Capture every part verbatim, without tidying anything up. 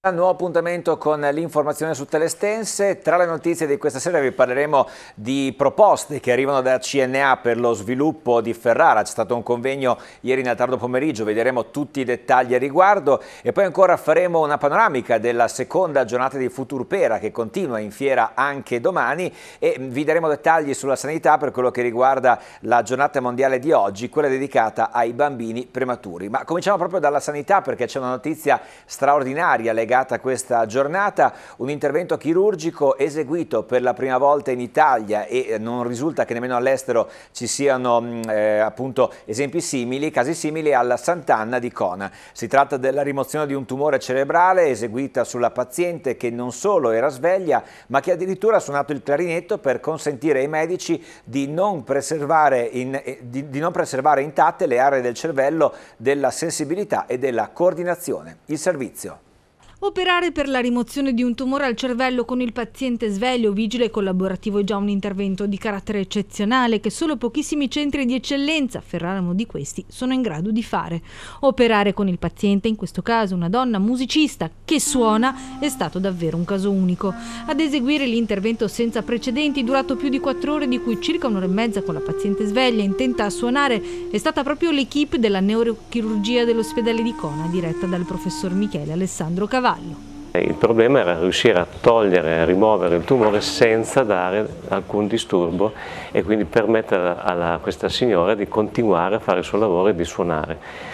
Nuovo appuntamento con l'informazione su Telestense. Tra le notizie di questa sera vi parleremo di proposte che arrivano da C N A per lo sviluppo di Ferrara. C'è stato un convegno ieri nel tardo pomeriggio, vedremo tutti i dettagli a riguardo e poi ancora faremo una panoramica della seconda giornata di Futurpera che continua in fiera anche domani e vi daremo dettagli sulla sanità per quello che riguarda la giornata mondiale di oggi, quella dedicata ai bambini prematuri. Ma cominciamo proprio dalla sanità perché c'è una notizia straordinaria legata a questa giornata, un intervento chirurgico eseguito per la prima volta in Italia e non risulta che nemmeno all'estero ci siano eh, appunto esempi simili, casi simili alla Sant'Anna di Cona. Si tratta della rimozione di un tumore cerebrale eseguita sulla paziente che non solo era sveglia ma che addirittura ha suonato il clarinetto per consentire ai medici di non preservare, in, di, di non preservare intatte le aree del cervello della sensibilità e della coordinazione. Il servizio. Operare per la rimozione di un tumore al cervello con il paziente sveglio, vigile e collaborativo è già un intervento di carattere eccezionale che solo pochissimi centri di eccellenza, Ferrara uno di questi, sono in grado di fare. Operare con il paziente, in questo caso una donna musicista che suona, è stato davvero un caso unico. Ad eseguire l'intervento senza precedenti, durato più di quattro ore, di cui circa un'ora e mezza con la paziente sveglia intenta a suonare, è stata proprio l'equipe della neurochirurgia dell'ospedale di Cona, diretta dal professor Michele Alessandro Cavallo. Il problema era riuscire a togliere, a rimuovere il tumore senza dare alcun disturbo e quindi permettere a questa signora di continuare a fare il suo lavoro e di suonare.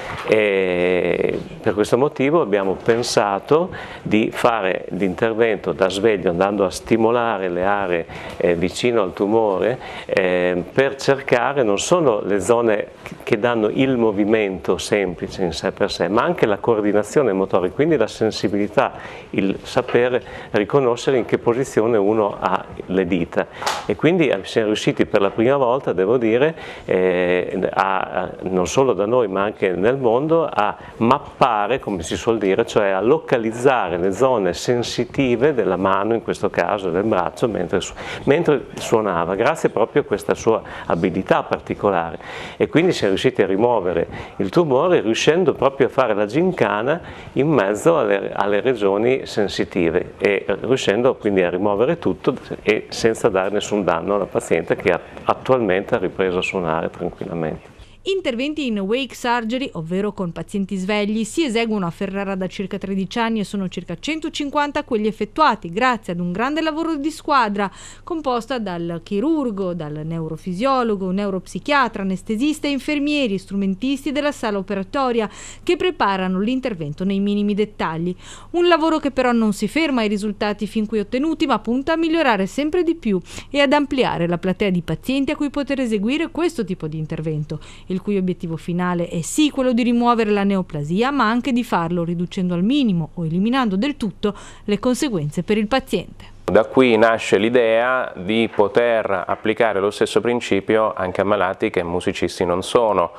E per questo motivo abbiamo pensato di fare l'intervento da sveglio andando a stimolare le aree eh, vicino al tumore eh, per cercare non solo le zone che danno il movimento semplice in sé per sé, ma anche la coordinazione motorica, quindi la sensibilità, il sapere riconoscere in che posizione uno ha le dita. E quindi siamo riusciti per la prima volta, devo dire, eh, a, non solo da noi ma anche nel mondo, a mappare, come si suol dire, cioè a localizzare le zone sensitive della mano, in questo caso del braccio, mentre, su mentre suonava, grazie proprio a questa sua abilità particolare. E quindi siamo riusciti a rimuovere il tumore riuscendo proprio a fare la gincana in mezzo alle, alle regioni sensitive e riuscendo quindi a rimuovere tutto e senza dare nessun danno alla paziente che attualmente ha ripreso a suonare tranquillamente. Interventi in wake surgery, ovvero con pazienti svegli, si eseguono a Ferrara da circa tredici anni e sono circa centocinquanta quelli effettuati grazie ad un grande lavoro di squadra composta dal chirurgo, dal neurofisiologo, neuropsichiatra, anestesista e infermieri, strumentisti della sala operatoria che preparano l'intervento nei minimi dettagli. Un lavoro che però non si ferma ai risultati fin qui ottenuti ma punta a migliorare sempre di più e ad ampliare la platea di pazienti a cui poter eseguire questo tipo di intervento, il cui obiettivo finale è sì quello di rimuovere la neoplasia, ma anche di farlo riducendo al minimo o eliminando del tutto le conseguenze per il paziente. Da qui nasce l'idea di poter applicare lo stesso principio anche a malati che musicisti non sono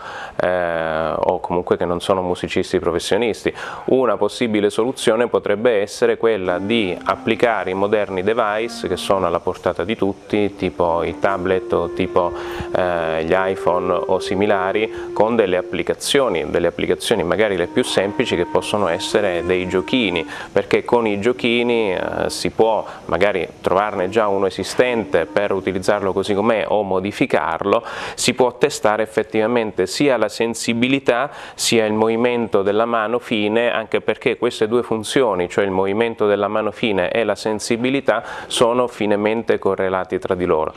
eh, o comunque che non sono musicisti professionisti. Una possibile soluzione potrebbe essere quella di applicare i moderni device che sono alla portata di tutti, tipo i tablet o tipo eh, gli iPhone o similari, con delle applicazioni, delle applicazioni magari le più semplici che possono essere dei giochini, perché con i giochini eh, si può magari trovarne già uno esistente per utilizzarlo così com'è o modificarlo, si può testare effettivamente sia la sensibilità sia il movimento della mano fine, anche perché queste due funzioni, cioè il movimento della mano fine e la sensibilità, sono finemente correlati tra di loro.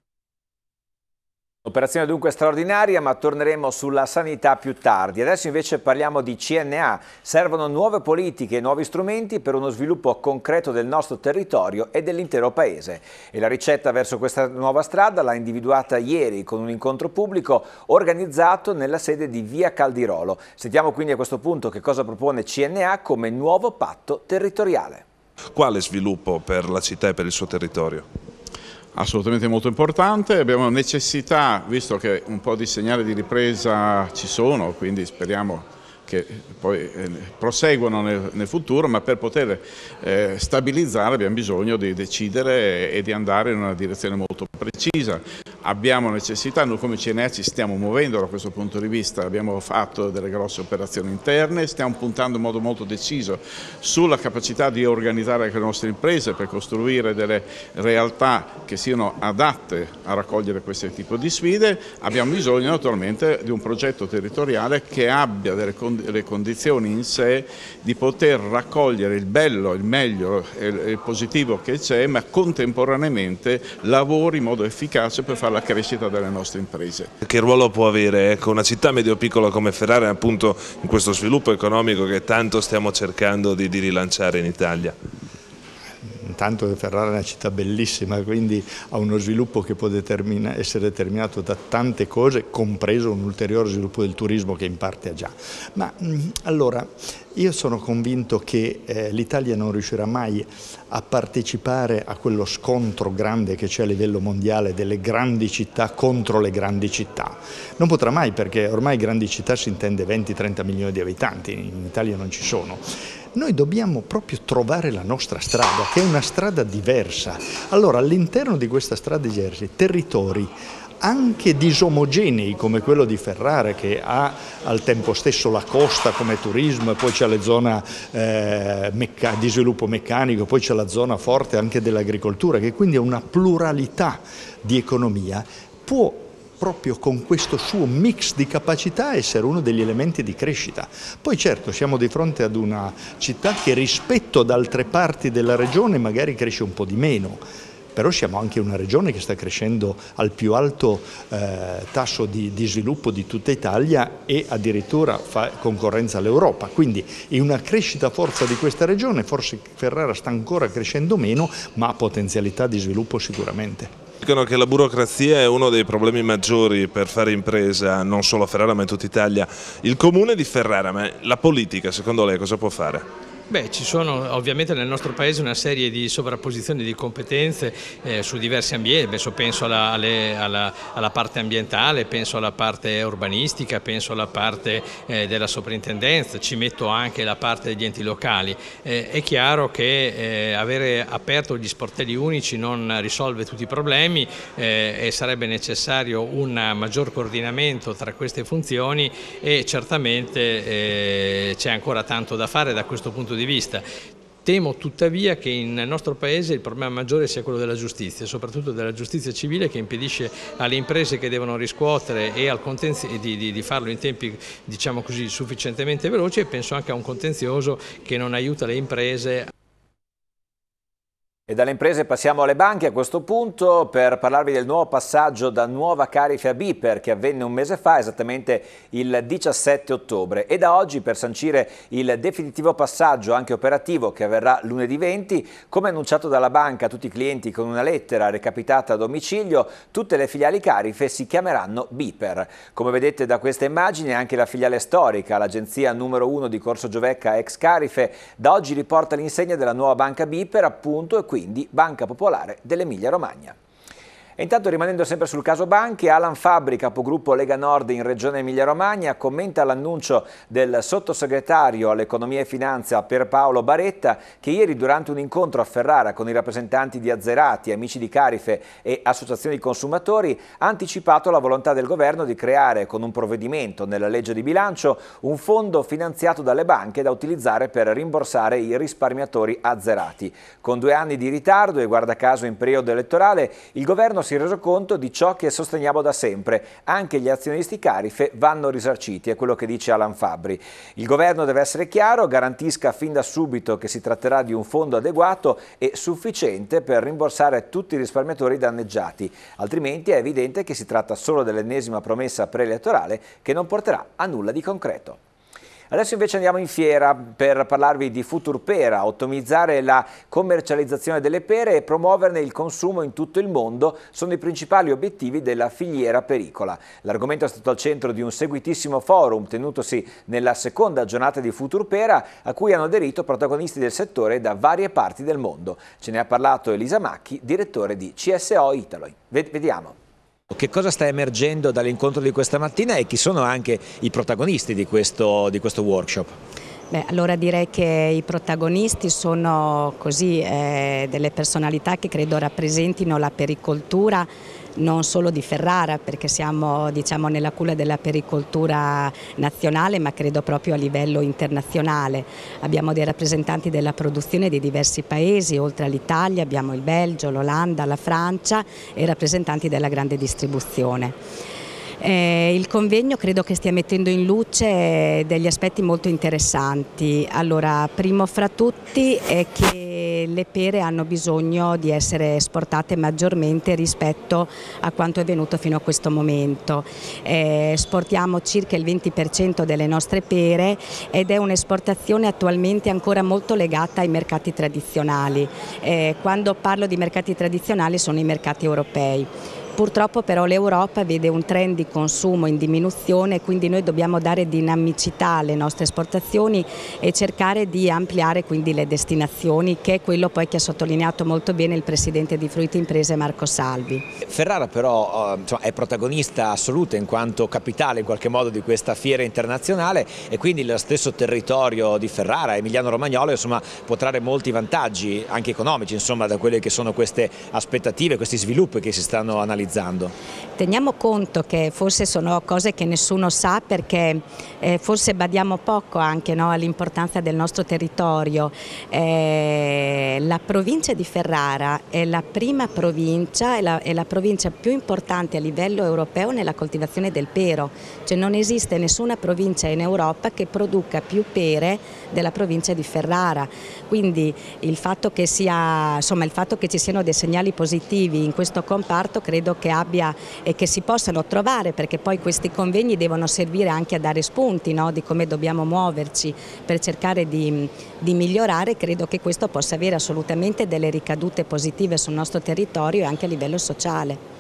Operazione dunque straordinaria, ma torneremo sulla sanità più tardi. Adesso invece parliamo di C N A. Servono nuove politiche e nuovi strumenti per uno sviluppo concreto del nostro territorio e dell'intero Paese. E la ricetta verso questa nuova strada l'ha individuata ieri con un incontro pubblico organizzato nella sede di Via Caldirolo. Sentiamo quindi a questo punto che cosa propone C N A come nuovo patto territoriale. Quale sviluppo per la città e per il suo territorio? Assolutamente molto importante, abbiamo necessità, visto che un po' di segnali di ripresa ci sono, quindi speriamo che poi eh, proseguono nel, nel futuro, ma per poter eh, stabilizzare abbiamo bisogno di decidere e di andare in una direzione molto precisa. abbiamo necessità, noi come C N A ci stiamo muovendo da questo punto di vista, abbiamo fatto delle grosse operazioni interne, stiamo puntando in modo molto deciso sulla capacità di organizzare anche le nostre imprese per costruire delle realtà che siano adatte a raccogliere questo tipo di sfide. Abbiamo bisogno naturalmente di un progetto territoriale che abbia delle le condizioni in sé di poter raccogliere il bello, il meglio e il positivo che c'è, ma contemporaneamente lavori in modo efficace per fare la crescita delle nostre imprese. Che ruolo può avere ecco, una città medio-piccola come Ferrara appunto in questo sviluppo economico che tanto stiamo cercando di, di rilanciare in Italia? Intanto Ferrara è una città bellissima, quindi ha uno sviluppo che può determina, essere determinato da tante cose, compreso un ulteriore sviluppo del turismo che in parte ha già. Ma allora, io sono convinto che eh, l'Italia non riuscirà mai a partecipare a quello scontro grande che c'è a livello mondiale delle grandi città contro le grandi città. Non potrà mai, perché ormai grandi città si intende venti trenta milioni di abitanti, in Italia non ci sono. Noi dobbiamo proprio trovare la nostra strada, che è una strada diversa. Allora, all'interno di questa strada diversa, territori anche disomogenei come quello di Ferrara, che ha al tempo stesso la costa come turismo, e poi c'è la zona eh, di sviluppo meccanico, poi c'è la zona forte anche dell'agricoltura, che quindi ha una pluralità di economia, può proprio con questo suo mix di capacità essere uno degli elementi di crescita. Poi certo siamo di fronte ad una città che rispetto ad altre parti della regione magari cresce un po' di meno, però siamo anche una regione che sta crescendo al più alto eh, tasso di, di sviluppo di tutta Italia e addirittura fa concorrenza all'Europa. Quindi in una crescita a forza di questa regione forse Ferrara sta ancora crescendo meno, ma ha potenzialità di sviluppo sicuramente. Dicono che la burocrazia è uno dei problemi maggiori per fare impresa, non solo a Ferrara ma in tutta Italia. Il comune di Ferrara, ma la politica secondo lei cosa può fare? Beh, ci sono ovviamente nel nostro paese una serie di sovrapposizioni di competenze eh, su diversi ambienti, penso alla, alle, alla, alla parte ambientale, penso alla parte urbanistica, penso alla parte eh, della soprintendenza, ci metto anche la parte degli enti locali. Eh, è chiaro che eh, avere aperto gli sportelli unici non risolve tutti i problemi eh, e sarebbe necessario un maggior coordinamento tra queste funzioni e certamente eh, c'è ancora tanto da fare da questo punto di vista. Di vista. Temo tuttavia che nel nostro Paese il problema maggiore sia quello della giustizia, soprattutto della giustizia civile, che impedisce alle imprese che devono riscuotere e al contenzioso di, di, di farlo in tempi, diciamo così, sufficientemente veloci, e penso anche a un contenzioso che non aiuta le imprese. E dalle imprese passiamo alle banche a questo punto per parlarvi del nuovo passaggio da Nuova Carife a BPER che avvenne un mese fa, esattamente il diciassette ottobre, e da oggi per sancire il definitivo passaggio anche operativo che avverrà lunedì venti, come annunciato dalla banca a tutti i clienti con una lettera recapitata a domicilio, tutte le filiali Carife si chiameranno BPER. Come vedete da queste immagini anche la filiale storica, l'agenzia numero uno di Corso Giovecca ex Carife, da oggi riporta l'insegna della nuova banca BPER appunto, e quindi quindi Banca Popolare dell'Emilia Romagna. E intanto, rimanendo sempre sul caso banche, Alan Fabbri, capogruppo Lega Nord in Regione Emilia-Romagna, commenta l'annuncio del sottosegretario all'Economia e Finanza Pierpaolo Baretta, che ieri durante un incontro a Ferrara con i rappresentanti di Azzerati, Amici di Carife e associazioni di consumatori ha anticipato la volontà del governo di creare con un provvedimento nella legge di bilancio un fondo finanziato dalle banche da utilizzare per rimborsare i risparmiatori azzerati. Con due anni di ritardo e guarda caso in periodo elettorale, il governo si si è reso conto di ciò che sosteniamo da sempre. Anche gli azionisti Carife vanno risarciti, è quello che dice Alan Fabbri. Il governo deve essere chiaro, garantisca fin da subito che si tratterà di un fondo adeguato e sufficiente per rimborsare tutti i risparmiatori danneggiati, altrimenti è evidente che si tratta solo dell'ennesima promessa preelettorale che non porterà a nulla di concreto. Adesso invece andiamo in fiera per parlarvi di Futurpera, ottimizzare la commercializzazione delle pere e promuoverne il consumo in tutto il mondo sono i principali obiettivi della filiera pericola. L'argomento è stato al centro di un seguitissimo forum tenutosi nella seconda giornata di Futurpera, a cui hanno aderito protagonisti del settore da varie parti del mondo. Ce ne ha parlato Elisa Macchi, direttore di C S O Italy. Vediamo. Che cosa sta emergendo dall'incontro di questa mattina e chi sono anche i protagonisti di questo, di questo workshop? Beh, allora direi che i protagonisti sono così eh, delle personalità che credo rappresentino la pericoltura non solo di Ferrara, perché siamo diciamo, nella culla della pericoltura nazionale, ma credo proprio a livello internazionale. Abbiamo dei rappresentanti della produzione di diversi paesi, oltre all'Italia abbiamo il Belgio, l'Olanda, la Francia e rappresentanti della grande distribuzione. Eh, il convegno credo che stia mettendo in luce degli aspetti molto interessanti. Allora, primo fra tutti è che le pere hanno bisogno di essere esportate maggiormente rispetto a quanto è venuto fino a questo momento. Eh, esportiamo circa il venti per cento delle nostre pere ed è un'esportazione attualmente ancora molto legata ai mercati tradizionali. Eh, quando parlo di mercati tradizionali sono i mercati europei. Purtroppo però l'Europa vede un trend di consumo in diminuzione, quindi noi dobbiamo dare dinamicità alle nostre esportazioni e cercare di ampliare quindi le destinazioni, che è quello poi che ha sottolineato molto bene il presidente di Fruit Imprese Marco Salvi. Ferrara però insomma, è protagonista assoluta in quanto capitale in qualche modo di questa fiera internazionale e quindi lo stesso territorio di Ferrara, Emiliano Romagnolo, insomma, può trarre molti vantaggi anche economici insomma, da quelle che sono queste aspettative, questi sviluppi che si stanno analizzando. Teniamo conto che forse sono cose che nessuno sa perché eh, forse badiamo poco anche no, all'importanza del nostro territorio. Eh, la provincia di Ferrara è la prima provincia, è la, è la provincia più importante a livello europeo nella coltivazione del pero, cioè non esiste nessuna provincia in Europa che produca più pere della provincia di Ferrara, quindi il fatto che, sia, insomma, il fatto che ci siano dei segnali positivi in questo comparto credo che abbia e che si possano trovare, perché poi questi convegni devono servire anche a dare spunti no, di come dobbiamo muoverci per cercare di, di migliorare. Credo che questo possa avere assolutamente delle ricadute positive sul nostro territorio e anche a livello sociale.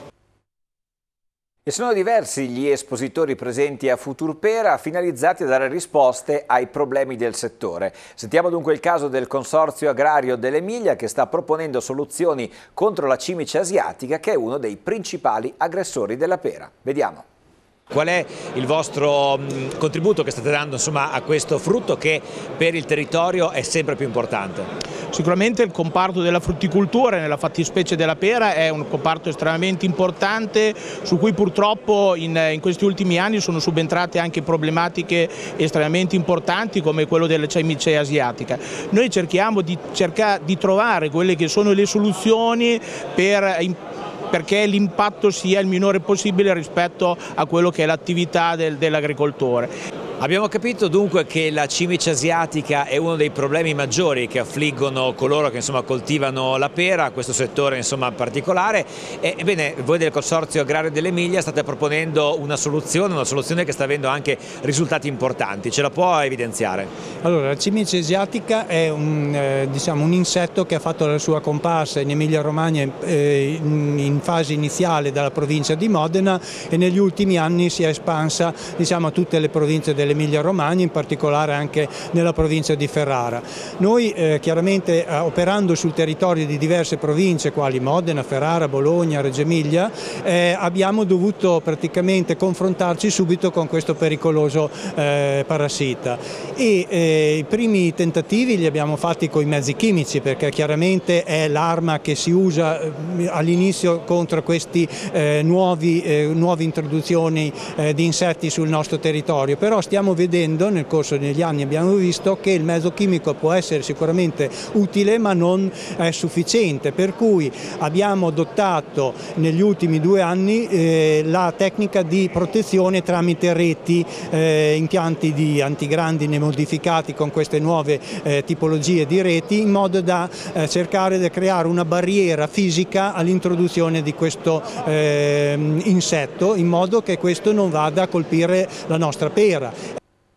E sono diversi gli espositori presenti a Futurpera finalizzati a dare risposte ai problemi del settore. Sentiamo dunque il caso del Consorzio Agrario dell'Emilia che sta proponendo soluzioni contro la cimice asiatica, che è uno dei principali aggressori della pera. Vediamo. Qual è il vostro contributo che state dando insomma, a questo frutto che per il territorio è sempre più importante? Sicuramente il comparto della frutticoltura, nella fattispecie della pera, è un comparto estremamente importante su cui purtroppo in, in questi ultimi anni sono subentrate anche problematiche estremamente importanti come quello della cimice asiatica. Noi cerchiamo di, cercare di trovare quelle che sono le soluzioni per perché l'impatto sia il minore possibile rispetto a quello che è l'attività del, dell'agricoltore. Abbiamo capito dunque che la cimice asiatica è uno dei problemi maggiori che affliggono coloro che insomma, coltivano la pera, questo settore insomma, particolare. E, ebbene, voi del Consorzio Agrario dell'Emilia state proponendo una soluzione, una soluzione che sta avendo anche risultati importanti. Ce la può evidenziare? Allora, la cimice asiatica è un, eh, diciamo, un insetto che ha fatto la sua comparsa in Emilia Romagna eh, in, in fase iniziale dalla provincia di Modena e negli ultimi anni si è espansa diciamo, a tutte le province delle Emilia Romagna, in particolare anche nella provincia di Ferrara. Noi eh, chiaramente eh, operando sul territorio di diverse province quali Modena, Ferrara, Bologna, Reggio Emilia, eh, abbiamo dovuto praticamente confrontarci subito con questo pericoloso eh, parassita e eh, i primi tentativi li abbiamo fatti con i mezzi chimici, perché chiaramente è l'arma che si usa eh, all'inizio contro questi eh, nuovi, eh, nuove introduzioni eh, di insetti sul nostro territorio, però stiamo vedendo nel corso degli anni abbiamo visto che il mezzo chimico può essere sicuramente utile ma non è sufficiente, per cui abbiamo adottato negli ultimi due anni eh, la tecnica di protezione tramite reti, eh, impianti di antigrandine modificati con queste nuove eh, tipologie di reti, in modo da eh, cercare di creare una barriera fisica all'introduzione di questo eh, insetto, in modo che questo non vada a colpire la nostra pera.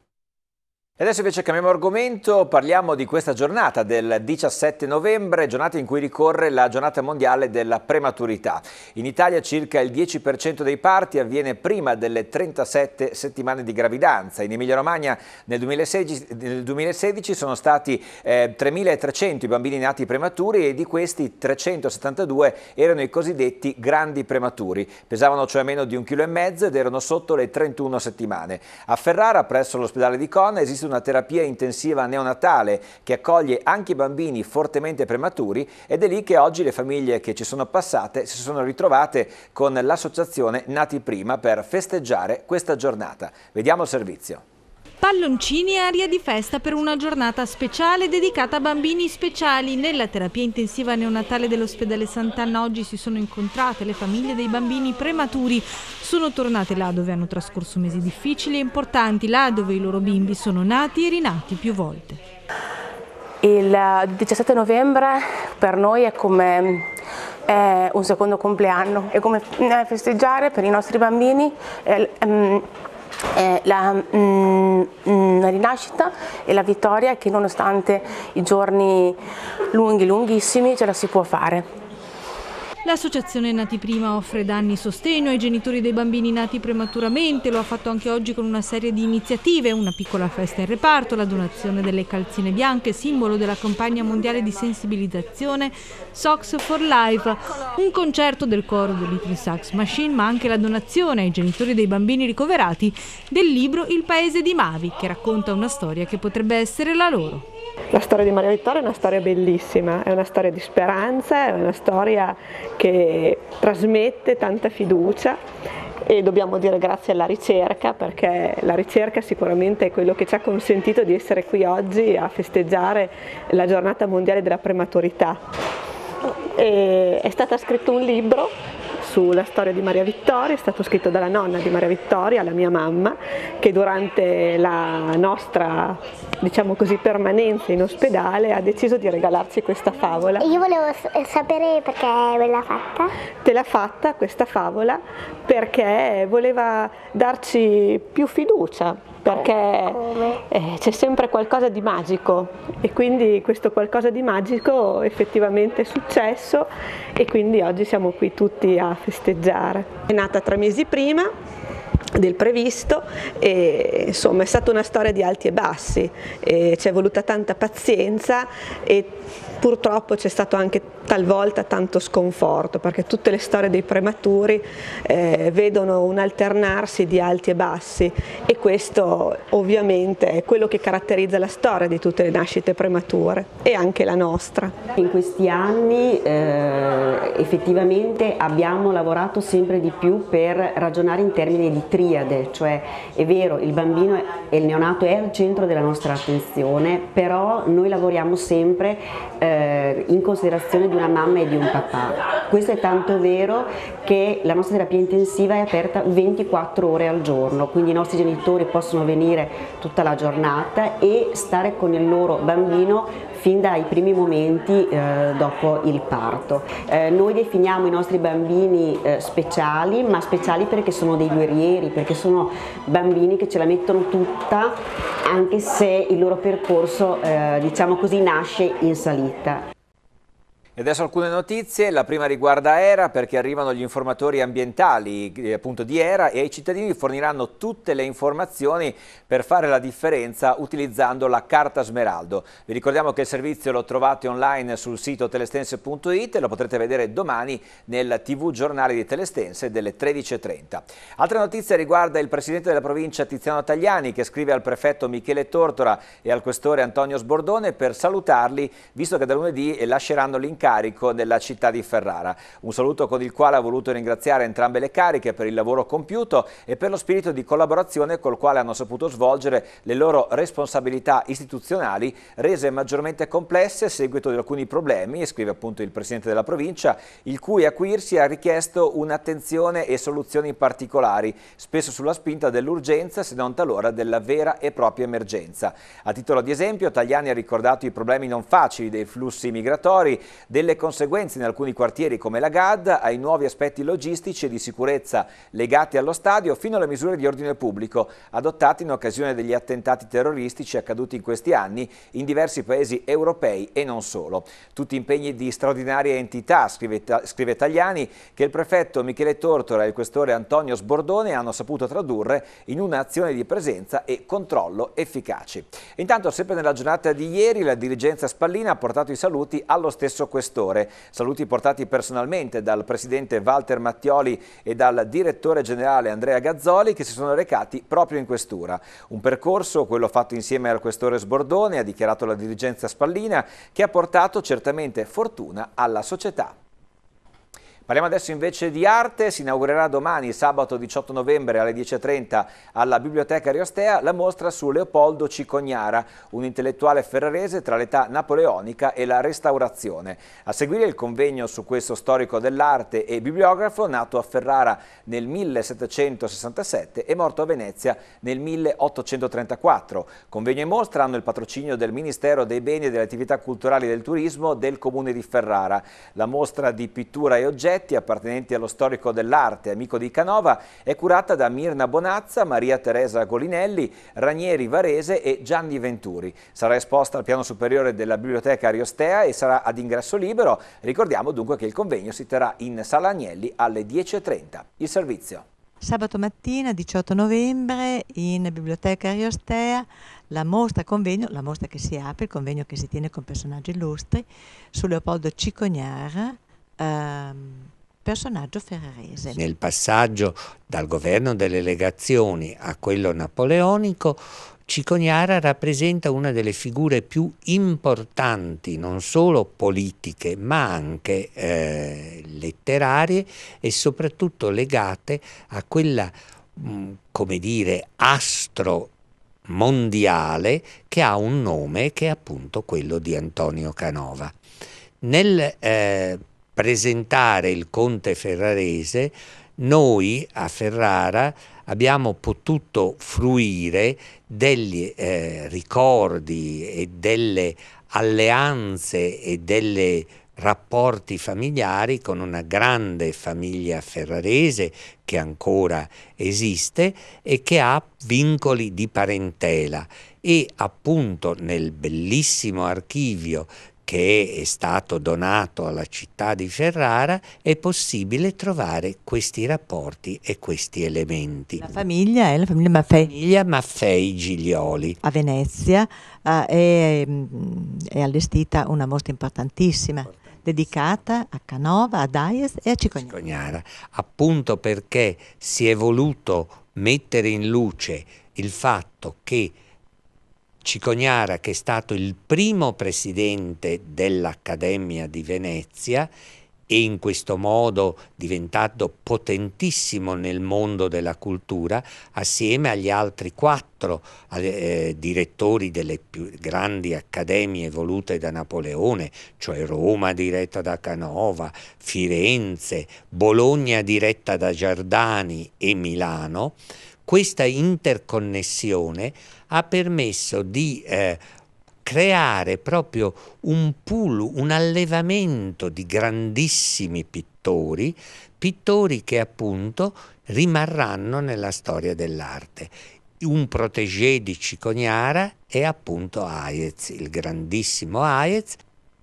E adesso invece cambiamo argomento, parliamo di questa giornata del diciassette novembre, giornata in cui ricorre la giornata mondiale della prematurità. In Italia circa il dieci per cento dei parti avviene prima delle trentasette settimane di gravidanza. In Emilia Romagna nel duemilasedici, nel duemilasedici sono stati eh, tremilatrecento i bambini nati prematuri e di questi trecentosettantadue erano i cosiddetti grandi prematuri. Pesavano cioè meno di un chilo e mezzo ed erano sotto le trentuno settimane. A Ferrara, presso l'ospedale di Conna, esiste esiste una terapia intensiva neonatale che accoglie anche i bambini fortemente prematuri ed è lì che oggi le famiglie che ci sono passate si sono ritrovate con l'associazione Nati Prima per festeggiare questa giornata. Vediamo il servizio. Palloncini e aria di festa per una giornata speciale dedicata a bambini speciali. Nella terapia intensiva neonatale dell'ospedale Sant'Anna oggi si sono incontrate le famiglie dei bambini prematuri. Sono tornate là dove hanno trascorso mesi difficili e importanti, là dove i loro bimbi sono nati e rinati più volte. Il diciassette novembre per noi è come è un secondo compleanno, è come festeggiare per i nostri bambini è, um, è la, um, la rinascita e la vittoria che nonostante i giorni lunghi, lunghissimi, ce la si può fare. L'associazione Nati Prima offre da anni sostegno ai genitori dei bambini nati prematuramente, lo ha fatto anche oggi con una serie di iniziative, una piccola festa in reparto, la donazione delle calzine bianche, simbolo della campagna mondiale di sensibilizzazione Socks for Life, un concerto del coro dei Little Sax Machine, ma anche la donazione ai genitori dei bambini ricoverati del libro Il paese di Mavi, che racconta una storia che potrebbe essere la loro. La storia di Maria Vittoria è una storia bellissima, è una storia di speranza, è una storia che trasmette tanta fiducia e dobbiamo dire grazie alla ricerca, perché la ricerca sicuramente è quello che ci ha consentito di essere qui oggi a festeggiare la giornata mondiale della prematurità. E è stato scritto un libro sulla storia di Maria Vittoria, è stato scritto dalla nonna di Maria Vittoria, la mia mamma, che durante la nostra, diciamo così, permanenza in ospedale ha deciso di regalarci questa favola. Io volevo sapere perché ve l'ha fatta. Te l'ha fatta questa favola perché voleva darci più fiducia, perché eh, c'è sempre qualcosa di magico e quindi questo qualcosa di magico effettivamente è successo e quindi oggi siamo qui tutti a festeggiare. È nata tre mesi prima del previsto e insomma è stata una storia di alti e bassi, e ci è voluta tanta pazienza e purtroppo c'è stato anche talvolta tanto sconforto, perché tutte le storie dei prematuri eh, vedono un alternarsi di alti e bassi e questo ovviamente è quello che caratterizza la storia di tutte le nascite premature e anche la nostra. In questi anni eh, effettivamente abbiamo lavorato sempre di più per ragionare in termini di triade, cioè è vero, il bambino e il neonato è al centro della nostra attenzione, però noi lavoriamo sempre eh, in considerazione di una mamma e di un papà. Questo è tanto vero che la nostra terapia intensiva è aperta ventiquattro ore al giorno, quindi i nostri genitori possono venire tutta la giornata e stare con il loro bambino fin dai primi momenti eh, dopo il parto. Eh, noi definiamo i nostri bambini eh, speciali, ma speciali perché sono dei guerrieri, perché sono bambini che ce la mettono tutta, anche se il loro percorso, eh, diciamo così, nasce in salita. E adesso alcune notizie, la prima riguarda ERA perché arrivano gli informatori ambientali eh, appunto di ERA e ai cittadini forniranno tutte le informazioni per fare la differenza utilizzando la carta Smeraldo. Vi ricordiamo che il servizio lo trovate online sul sito telestense punto it e lo potrete vedere domani nel tivù giornale di Telestense delle tredici e trenta. Altra notizia riguarda il presidente della provincia Tiziano Tagliani che scrive al prefetto Michele Tortora e al questore Antonio Sbordone per salutarli visto che da lunedì lasceranno l'incarico carico della città di Ferrara. Un saluto con il quale ha voluto ringraziare entrambe le cariche per il lavoro compiuto e per lo spirito di collaborazione col quale hanno saputo svolgere le loro responsabilità istituzionali rese maggiormente complesse a seguito di alcuni problemi, scrive appunto il presidente della provincia, il cui acuirsi ha richiesto un'attenzione e soluzioni particolari, spesso sulla spinta dell'urgenza se non talora della vera e propria emergenza. A titolo di esempio Tagliani ha ricordato i problemi non facili dei flussi migratori, delle conseguenze in alcuni quartieri come la G A D, ai nuovi aspetti logistici e di sicurezza legati allo stadio fino alle misure di ordine pubblico adottate in occasione degli attentati terroristici accaduti in questi anni in diversi paesi europei e non solo. Tutti impegni di straordinaria entità, scrive, scrive Tagliani, che il prefetto Michele Tortora e il questore Antonio Sbordone hanno saputo tradurre in un'azione di presenza e controllo efficaci. Intanto, sempre nella giornata di ieri, la dirigenza spallina ha portato i saluti allo stesso questore questore. Saluti portati personalmente dal presidente Walter Mattioli e dal direttore generale Andrea Gazzoli, che si sono recati proprio in questura. Un percorso, quello fatto insieme al questore Sbordone, ha dichiarato la dirigenza spallina, che ha portato certamente fortuna alla società. Parliamo adesso invece di arte. Si inaugurerà domani, sabato diciotto novembre alle dieci e trenta alla Biblioteca Ariostea, la mostra su Leopoldo Cicognara, un intellettuale ferrarese tra l'età napoleonica e la Restaurazione. A seguire il convegno su questo storico dell'arte e bibliografo, nato a Ferrara nel millesettecentosessantasette e morto a Venezia nel milleottocentotrentaquattro. Convegno e mostra hanno il patrocinio del Ministero dei Beni e delle Attività Culturali e del Turismo del Comune di Ferrara. La mostra di pittura e oggetti appartenenti allo storico dell'arte, amico di Canova, è curata da Mirna Bonazza, Maria Teresa Golinelli, Ranieri Varese e Gianni Venturi. Sarà esposta al piano superiore della Biblioteca Ariostea e sarà ad ingresso libero. Ricordiamo dunque che il convegno si terrà in Sala Agnelli alle dieci e trenta. Il servizio. Sabato mattina diciotto novembre in Biblioteca Ariostea la mostra convegno, la mostra che si apre, il convegno che si tiene con personaggi illustri su Leopoldo Cicognara, Um, personaggio ferrarese. Nel passaggio dal governo delle legazioni a quello napoleonico, Cicognara rappresenta una delle figure più importanti, non solo politiche, ma anche eh, letterarie e soprattutto legate a quella, mh, come dire, astro mondiale che ha un nome che è appunto quello di Antonio Canova. Nel eh, presentare il conte ferrarese, noi a Ferrara abbiamo potuto fruire degli eh, ricordi e delle alleanze e dei rapporti familiari con una grande famiglia ferrarese che ancora esiste e che ha vincoli di parentela, e appunto nel bellissimo archivio che è stato donato alla città di Ferrara è possibile trovare questi rapporti e questi elementi. La famiglia è la famiglia Maffei. Famiglia Maffei Giglioli. A Venezia uh, è, è allestita una mostra importantissima dedicata a Canova, a Dies e a Cicognara. Cicognara, appunto perché si è voluto mettere in luce il fatto che Cicognara, che è stato il primo presidente dell'Accademia di Venezia e in questo modo diventato potentissimo nel mondo della cultura, assieme agli altri quattro eh, direttori delle più grandi accademie volute da Napoleone, cioè Roma diretta da Canova, Firenze, Bologna diretta da Giardani e Milano. Questa interconnessione ha permesso di eh, creare proprio un pool, un allevamento di grandissimi pittori, pittori che appunto rimarranno nella storia dell'arte. Un protégé di Cicognara è appunto Hayez, il grandissimo Hayez.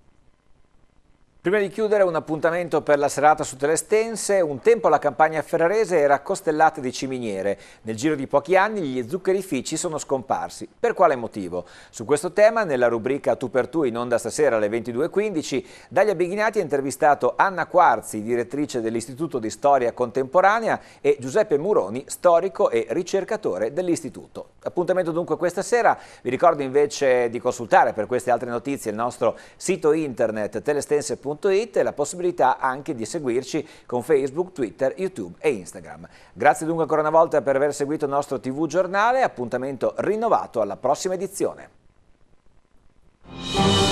Prima di chiudere, un appuntamento per la serata su Telestense. Un tempo la campagna ferrarese era costellata di ciminiere. Nel giro di pochi anni gli zuccherifici sono scomparsi. Per quale motivo? Su questo tema, nella rubrica Tu per Tu in onda stasera alle ventidue e quindici, Dalia Beghinati ha intervistato Anna Quarzi, direttrice dell'Istituto di Storia Contemporanea, e Giuseppe Muroni, storico e ricercatore dell'Istituto. Appuntamento dunque questa sera. Vi ricordo invece di consultare per queste altre notizie il nostro sito internet telestense punto it e la possibilità anche di seguirci con Facebook, Twitter, YouTube e Instagram. Grazie dunque ancora una volta per aver seguito il nostro tivù giornale. Appuntamento rinnovato alla prossima edizione.